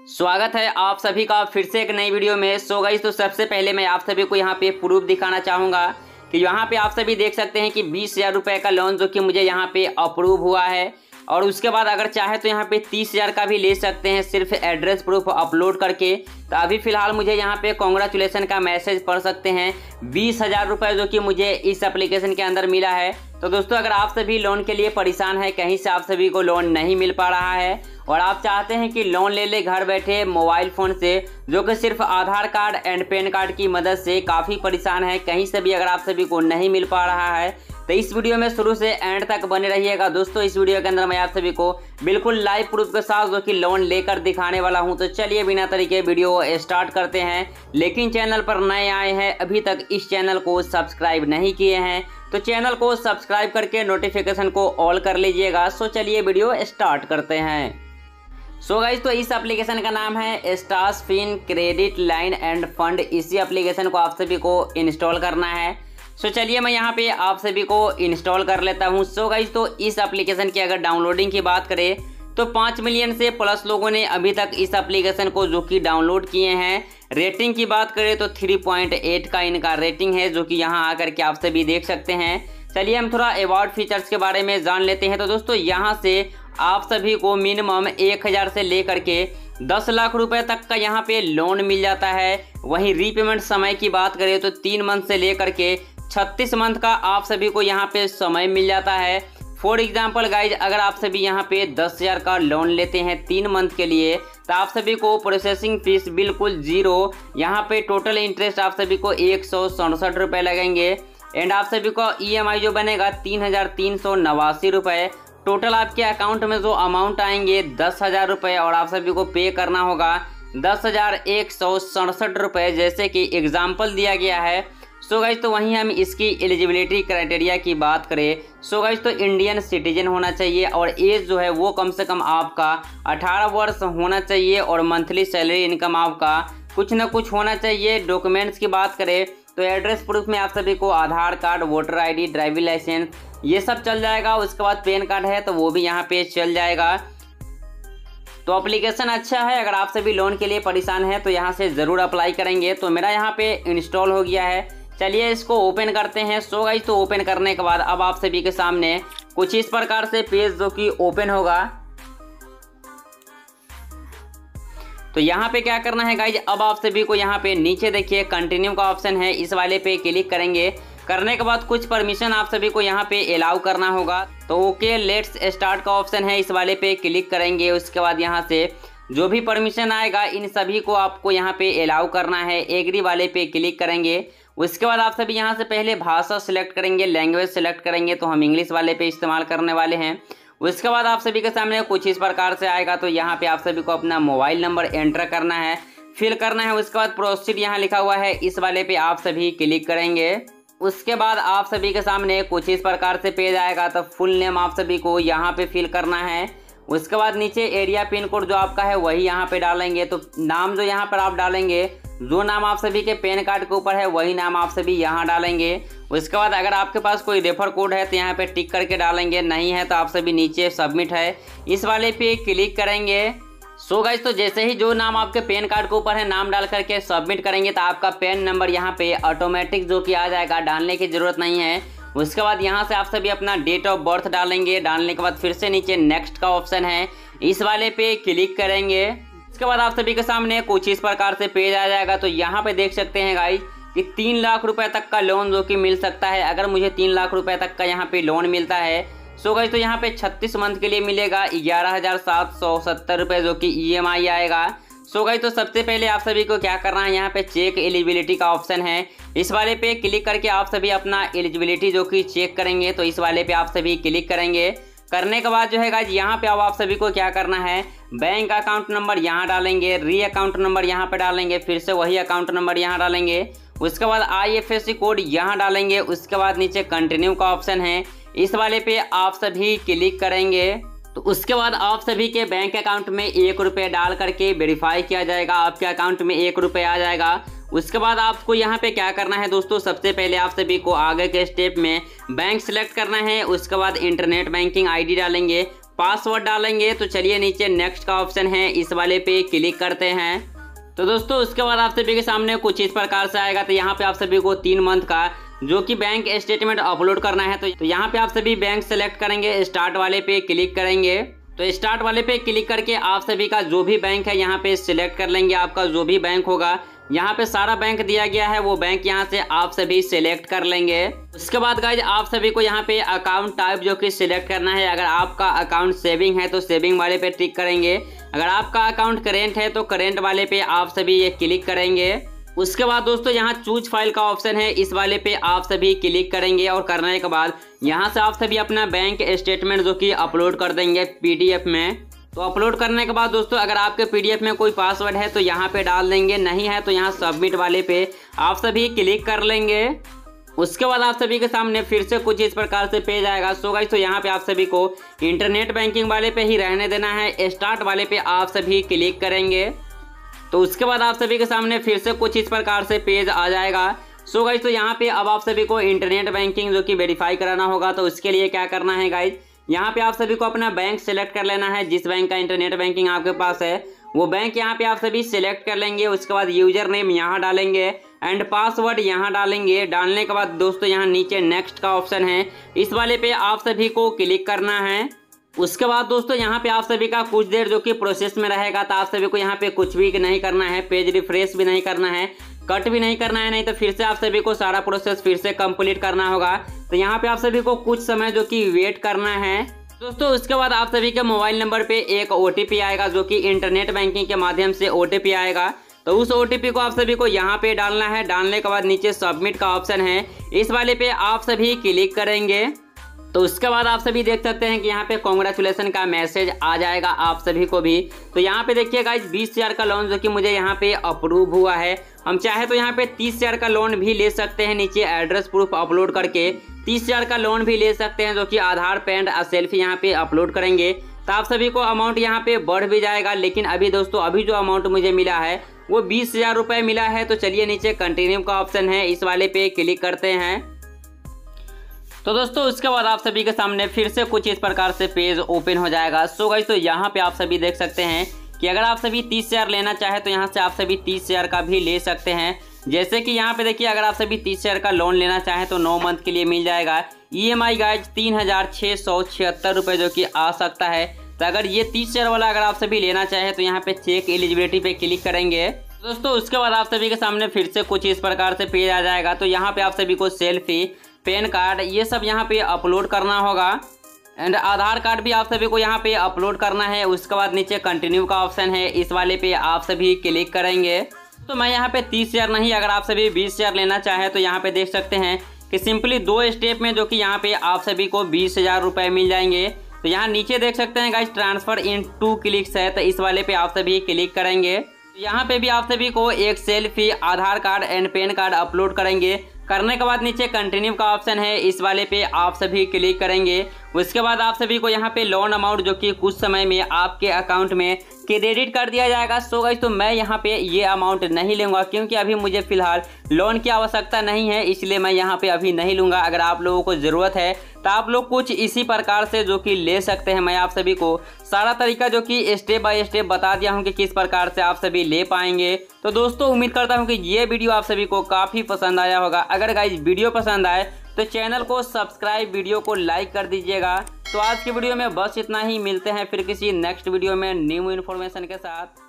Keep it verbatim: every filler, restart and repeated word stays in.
स्वागत है आप सभी का फिर से एक नई वीडियो में। सो गाइस, तो सबसे पहले मैं आप सभी को यहाँ पे प्रूफ दिखाना चाहूँगा कि यहाँ पे आप सभी देख सकते हैं कि बीस हज़ार रुपये का लोन जो कि मुझे यहाँ पे अप्रूव हुआ है। और उसके बाद अगर चाहे तो यहाँ पे तीस हज़ार का भी ले सकते हैं सिर्फ एड्रेस प्रूफ अपलोड करके। तो अभी फ़िलहाल मुझे यहाँ पे कॉन्ग्रेचुलेसन का मैसेज पढ़ सकते हैं बीस हज़ार रुपये जो कि मुझे इस एप्लीकेशन के अंदर मिला है। तो दोस्तों, अगर आप सभी लोन के लिए परेशान हैं, कहीं से आप सभी को लोन नहीं मिल पा रहा है और आप चाहते हैं कि लोन ले ले घर बैठे मोबाइल फ़ोन से, जो कि सिर्फ Aadhaar card and PAN card की मदद से, काफ़ी परेशान है, कहीं से भी अगर आप सभी को नहीं मिल पा रहा है तो इस वीडियो में शुरू से एंड तक बने रहिएगा। दोस्तों, इस वीडियो के अंदर मैं आप सभी को बिल्कुल लाइव प्रूफ के साथ जो कि लोन लेकर दिखाने वाला हूं। तो चलिए बिना तरीके वीडियो स्टार्ट करते हैं। लेकिन चैनल पर नए आए हैं, अभी तक इस चैनल को सब्सक्राइब नहीं किए हैं तो चैनल को सब्सक्राइब करके नोटिफिकेशन को ऑल कर लीजिएगा। सो चलिए वीडियो स्टार्ट करते हैं। सो गाइस, तो इस एप्लीकेशन का नाम है stars fin credit line and fund. इसी एप्लीकेशन को आप सभी को इंस्टॉल करना है। सो so, चलिए मैं यहाँ पे आप सभी को इंस्टॉल कर लेता हूँ। सो so, गाइस, तो इस एप्लीकेशन की अगर डाउनलोडिंग की बात करें तो पाँच मिलियन से प्लस लोगों ने अभी तक इस एप्लीकेशन को जो कि डाउनलोड किए हैं। रेटिंग की बात करें तो थ्री पॉइंट एट का इनका रेटिंग है, जो कि यहाँ आकर के आप सभी देख सकते हैं। चलिए हम थोड़ा अवार्ड फीचर्स के बारे में जान लेते हैं। तो दोस्तों, यहाँ से आप सभी को मिनिमम एक हज़ार से लेकर के दस लाख रुपए तक का यहाँ पे लोन मिल जाता है। वहीं रीपेमेंट समय की बात करें तो तीन मंथ से लेकर के छत्तीस मंथ का आप सभी को यहाँ पे समय मिल जाता है। फॉर एग्जांपल गाइज, अगर आप सभी यहाँ पे दस हज़ार का लोन लेते हैं तीन मंथ के लिए तो आप सभी को प्रोसेसिंग फीस बिल्कुल जीरो, यहाँ पे टोटल इंटरेस्ट आप सभी को एक सौ सड़सठ रुपये लगेंगे एंड आप सभी को ईएमआई जो बनेगा तीन हज़ार तीन सौ नवासी रुपये। टोटल आपके अकाउंट में जो अमाउंट आएंगे दस हज़ार रुपये और आप सभी को पे करना होगा दस हज़ार एक सौ सड़सठ रुपये, जैसे कि एग्जाम्पल दिया गया है। सो गाइज, तो वहीं हम इसकी एलिजिबिलिटी क्राइटेरिया की बात करें सो गाइज, तो इंडियन सिटीजन होना चाहिए और एज जो है वो कम से कम आपका अठारह वर्ष होना चाहिए और मंथली सैलरी इनकम आपका कुछ ना कुछ होना चाहिए। डॉक्यूमेंट्स की बात करें तो एड्रेस प्रूफ में आप सभी को Aadhaar card, voter ID, driving licence ये सब चल जाएगा। उसके बाद पैन कार्ड है तो वो भी यहाँ पे चल जाएगा। तो एप्लीकेशन अच्छा है, अगर आप सभी लोन के लिए परेशान हैं तो यहाँ से ज़रूर अप्लाई करेंगे। तो मेरा यहाँ पे इंस्टॉल हो गया है, चलिए इसको ओपन करते हैं। सो गाइस, तो ओपन करने के बाद अब आप सभी के सामने कुछ इस प्रकार से पेज जो कि ओपन होगा। तो यहाँ पे क्या करना है गाइज, अब आप सभी को यहाँ पे नीचे देखिए कंटिन्यू का ऑप्शन है, इस वाले पे क्लिक करेंगे। करने के बाद कुछ परमिशन आप सभी को यहाँ पे अलाउ करना होगा। तो ओके लेट्स स्टार्ट का ऑप्शन है, इस वाले पे क्लिक करेंगे। उसके बाद यहाँ से जो भी परमिशन आएगा इन सभी को आपको यहाँ पे अलाउ करना है। एग्री वाले पे क्लिक करेंगे। उसके बाद आप सभी यहाँ से पहले भाषा सिलेक्ट करेंगे, लैंग्वेज सिलेक्ट करेंगे। तो हम इंग्लिश वाले पे इस्तेमाल करने वाले हैं। उसके बाद आप सभी के सामने कुछ इस प्रकार से आएगा। तो यहाँ पे आप सभी को अपना मोबाइल नंबर एंटर करना है, फिल करना है। उसके बाद प्रोसीड यहाँ लिखा हुआ है, इस वाले पे आप सभी क्लिक करेंगे। उसके बाद आप सभी के सामने कुछ इस प्रकार से पेज आएगा। तो फुल नेम आप सभी को यहाँ पे फिल करना है। उसके बाद नीचे एरिया पिन कोड जो आपका है वही यहाँ पे डालेंगे। तो नाम जो यहाँ पर आप डालेंगे, जो नाम आप सभी के पैन कार्ड के ऊपर है वही नाम आप सभी यहाँ डालेंगे। उसके बाद अगर आपके पास कोई रेफर कोड है तो यहाँ पे टिक करके डालेंगे, नहीं है तो आप सभी नीचे सबमिट है इस वाले पे क्लिक करेंगे। सो गाइस, तो जैसे ही जो नाम आपके पैन कार्ड के ऊपर है नाम डाल करके सबमिट करेंगे तो आपका पैन नंबर यहाँ पे ऑटोमेटिक जो कि आ जाएगा, डालने की जरूरत नहीं है। उसके बाद यहाँ से आप सभी अपना डेट ऑफ बर्थ डालेंगे। डालने के बाद फिर से नीचे नेक्स्ट का ऑप्शन है, इस वाले पे क्लिक करेंगे। इसके बाद आप सभी के सामने कुछ इस प्रकार से पेज आ जाएगा। तो यहाँ पे देख सकते हैं गाइस कि तीन लाख रुपए तक का लोन जो कि मिल सकता है। अगर मुझे तीन लाख रुपए तक का यहाँ पे लोन मिलता है सो गाइस, तो यहाँ पे छत्तीस मंथ के लिए मिलेगा ग्यारह हज़ार सात सौ सत्तर रुपये जो कि ईएमआई आएगा। सो गाइस, तो सबसे पहले आप सभी को क्या करना है, यहाँ पे चेक एलिजिबिलिटी का ऑप्शन है, इस वाले पे क्लिक करके आप सभी अपना एलिजिबिलिटी जो कि चेक करेंगे। तो इस वाले पे आप सभी क्लिक करेंगे। करने के बाद जो है गाइस, यहाँ पे अब आप सभी को क्या करना है, बैंक अकाउंट नंबर यहाँ डालेंगे, री अकाउंट नंबर यहाँ पे डालेंगे, फिर से वही अकाउंट नंबर यहाँ डालेंगे। उसके बाद आईएफएससी कोड यहाँ डालेंगे। उसके बाद नीचे कंटिन्यू का ऑप्शन है, इस वाले पे आप सभी क्लिक करेंगे। तो उसके बाद आप सभी के बैंक अकाउंट में एक रुपये डाल करके वेरीफाई किया जाएगा, आपके अकाउंट में एक रुपये आ जाएगा। उसके बाद आपको यहाँ पे क्या करना है दोस्तों, सबसे पहले आप सभी को आगे के स्टेप में बैंक सिलेक्ट करना है। उसके बाद इंटरनेट बैंकिंग आईडी डालेंगे, पासवर्ड डालेंगे। तो चलिए नीचे नेक्स्ट का ऑप्शन है, इस वाले पे क्लिक करते हैं। तो दोस्तों उसके बाद आप सभी के सामने कुछ इस प्रकार से आएगा। तो यहाँ पे आप सभी को तीन मंथ का जो कि बैंक स्टेटमेंट अपलोड करना है। तो, तो यहाँ पे आप सभी बैंक सेलेक्ट करेंगे, स्टार्ट वाले पे क्लिक करेंगे। तो स्टार्ट वाले पे क्लिक करके आप सभी का जो भी बैंक है यहाँ पे सिलेक्ट कर लेंगे। आपका जो भी बैंक होगा, यहाँ पे सारा बैंक दिया गया है, वो बैंक यहाँ से आप सभी सिलेक्ट कर लेंगे। उसके बाद गाइज आप सभी को यहाँ पे अकाउंट टाइप जो कि सिलेक्ट करना है। अगर आपका अकाउंट सेविंग है तो सेविंग वाले पे टिक करेंगे। अगर आपका अकाउंट करेंट है तो करेंट वाले पे आप सभी ये क्लिक करेंगे। उसके बाद दोस्तों यहाँ चूज फाइल का ऑप्शन है, इस वाले पे आप सभी क्लिक करेंगे। और करने के बाद यहाँ से आप सभी अपना बैंक स्टेटमेंट जो कि अपलोड कर देंगे पीडीएफ में। तो अपलोड करने के बाद दोस्तों अगर आपके पीडीएफ में कोई पासवर्ड है तो यहाँ पे डाल देंगे, नहीं है तो यहाँ सबमिट वाले पे आप सभी क्लिक कर लेंगे। उसके बाद आप सभी के सामने फिर से कुछ इस प्रकार से पेज आएगा। सो गाइस तो यहाँ पे आप सभी को इंटरनेट बैंकिंग वाले पे ही रहने देना है। स्टार्ट वाले पे आप सभी क्लिक करेंगे। तो उसके बाद आप सभी के सामने फिर से कुछ इस प्रकार से पेज आ जाएगा। सो गाइस तो यहाँ पे अब आप सभी को इंटरनेट बैंकिंग जो कि वेरीफाई कराना होगा। तो उसके लिए क्या करना है गाइस, यहाँ पे आप सभी को अपना बैंक सेलेक्ट कर लेना है। जिस बैंक का इंटरनेट बैंकिंग आपके पास है वो बैंक यहाँ पे आप सभी सिलेक्ट कर लेंगे। उसके बाद यूजर नेम यहाँ डालेंगे एंड पासवर्ड यहाँ डालेंगे। डालने के बाद दोस्तों यहाँ नीचे नेक्स्ट का ऑप्शन है, इस वाले पे आप सभी को क्लिक करना है। उसके बाद दोस्तों यहाँ पे आप सभी का कुछ देर जो कि प्रोसेस में रहेगा। तो आप सभी को यहाँ पे कुछ भी नहीं करना है, पेज रिफ्रेश भी नहीं करना है, कट भी नहीं करना है, नहीं तो फिर से आप सभी को सारा प्रोसेस फिर से कंप्लीट करना होगा। तो यहाँ पे आप सभी को कुछ समय जो कि वेट करना है दोस्तों। उसके बाद आप सभी के मोबाइल नंबर पे एक ओटीपी आएगा जो कि इंटरनेट बैंकिंग के माध्यम से ओटीपी आएगा। तो उस ओटीपी को आप सभी को यहाँ पे डालना है। डालने के बाद नीचे सबमिट का ऑप्शन है, इस वाले पे आप सभी क्लिक करेंगे। तो उसके बाद आप सभी देख सकते हैं कि यहाँ पे कॉन्ग्रेचुलेसन का मैसेज आ जाएगा आप सभी को भी। तो यहाँ पे देखिए गाइज बीस हजार का लोन जो कि मुझे यहाँ पे अप्रूव हुआ है। हम चाहे तो यहाँ पे तीस हजार का लोन भी ले सकते हैं। नीचे एड्रेस प्रूफ अपलोड करके तीस हजार का लोन भी ले सकते हैं, जो कि आधार पैन सेल्फी यहाँ पे अपलोड करेंगे तो आप सभी को अमाउंट यहाँ पे बढ़ भी जाएगा। लेकिन अभी दोस्तों अभी जो अमाउंट मुझे मिला है वो बीस हजार रुपये मिला है। तो चलिए नीचे कंटिन्यू का ऑप्शन है, इस वाले पे क्लिक करते हैं। तो दोस्तों उसके बाद आप सभी के सामने फिर से कुछ इस प्रकार से पेज ओपन हो जाएगा। सो गाइस तो यहाँ पे आप सभी देख सकते हैं कि अगर आप सभी तीस हजार लेना चाहे तो यहाँ से आप सभी तीस हजार का भी ले सकते हैं। जैसे कि यहाँ पे देखिए अगर आप सभी तीस हजार का लोन लेना चाहें तो नौ मंथ के लिए मिल जाएगा। ईएमआई गाइज तीन हजार छः सौ छिहत्तर रुपये जो कि आ सकता है। तो अगर ये तीस हजार वाला अगर आप सभी लेना चाहें तो यहाँ पे चेक एलिजिबिलिटी पे क्लिक करेंगे। दोस्तों उसके बाद आप सभी के सामने फिर से कुछ इस प्रकार से पेज आ जाएगा। तो यहाँ पे आप सभी को सेल्फी, पैन कार्ड ये सब यहाँ पे अपलोड करना होगा एंड आधार कार्ड भी आप सभी को यहाँ पे अपलोड करना है। उसके बाद नीचे कंटिन्यू का ऑप्शन है, इस वाले पे आप सभी क्लिक करेंगे। तो मैं यहाँ पे तीस हजार नहीं, अगर आप सभी बीस हजार लेना चाहें तो यहाँ पे देख सकते हैं कि सिंपली दो स्टेप में जो कि यहाँ पे आप सभी को बीस हजार रुपये मिल जाएंगे। तो यहाँ नीचे देख सकते हैं guys transfer in two clicks है, तो इस वाले पे आप सभी क्लिक करेंगे। तो यहाँ पे भी आप सभी को एक selfie, Aadhaar card and PAN card upload करेंगे। करने के बाद नीचे कंटिन्यू का ऑप्शन है, इस वाले पे आप सभी क्लिक करेंगे। उसके बाद आप सभी को यहाँ पे लोन अमाउंट जो कि कुछ समय में आपके अकाउंट में क्रेडिट कर दिया जाएगा। सो गाइस तो मैं यहाँ पे ये अमाउंट नहीं लूँगा क्योंकि अभी मुझे फिलहाल लोन की आवश्यकता नहीं है, इसलिए मैं यहाँ पे अभी नहीं लूँगा। अगर आप लोगों को ज़रूरत है तो आप लोग कुछ इसी प्रकार से जो कि ले सकते हैं। मैं आप सभी को सारा तरीका जो कि स्टेप बाय स्टेप बता दिया हूँ कि किस प्रकार से आप सभी ले पाएंगे। तो दोस्तों उम्मीद करता हूँ कि ये वीडियो आप सभी को काफ़ी पसंद आया होगा। अगर गाइस वीडियो पसंद आए तो चैनल को सब्सक्राइब, वीडियो को लाइक कर दीजिएगा। तो आज की वीडियो में बस इतना ही, मिलते हैं फिर किसी नेक्स्ट वीडियो में न्यू इन्फॉर्मेशन के साथ।